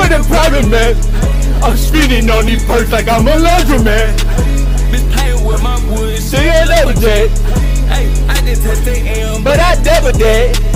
with a private man. I'm speeding on these perks like I'm a laundromat. Bitch playing with my wood. See you later, Jay. Hey, I just touched the M, but I never did.